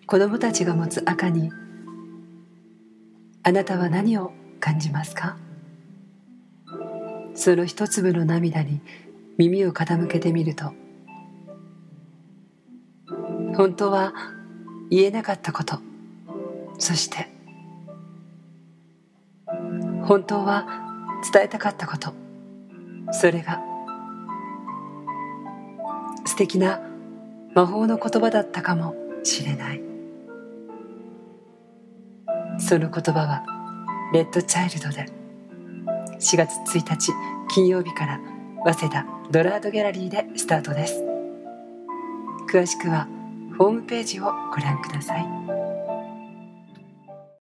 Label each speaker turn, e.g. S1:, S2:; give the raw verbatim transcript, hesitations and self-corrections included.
S1: 子供たちが持つ赤にあなたは何を感じますか？その一粒の涙に耳を傾けてみると、本当は言えなかったこと、そして本当は伝えたかったこと、それが素敵な魔法の言葉だったかもしれない。その言葉はレッドチャイルドで、しがつついたち金曜日から早稲田ドラードギャラリーでスタートです。詳しくはホームページをご覧ください。